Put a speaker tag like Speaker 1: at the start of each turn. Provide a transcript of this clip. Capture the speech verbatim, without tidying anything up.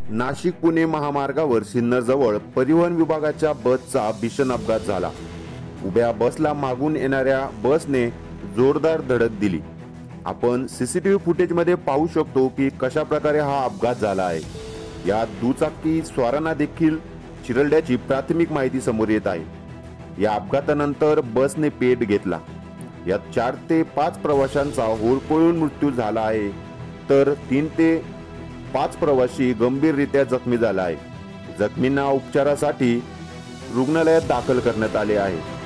Speaker 1: नाशिक पुणे महामार्गावर सिन्नरजवळ परिवहन विभागाच्या बसचा भीषण अपघात झाला। उभ्या बसला मागून येणाऱ्या बसने जोरदार धडक दिली। आपण सीसीटीव्ही फुटेजमध्ये पाहू शकतो की कशा प्रकारे हा अपघात झाला आहे। या दुचाकी स्वारांना देखील चिरडल्याची प्राथमिक माहिती समोर येत आहे। या अपघातानंतर बसने पेट घेतला। यात चार ते पाच प्रवाशांचा होरपळून मृत्यू झाला आहे, तर तीन ते पाच प्रवासी गंभीररित्या जखमी झाला आहे। जखमींना उपचारासाठी रुग्णालयात दाखल करण्यात आले आहे।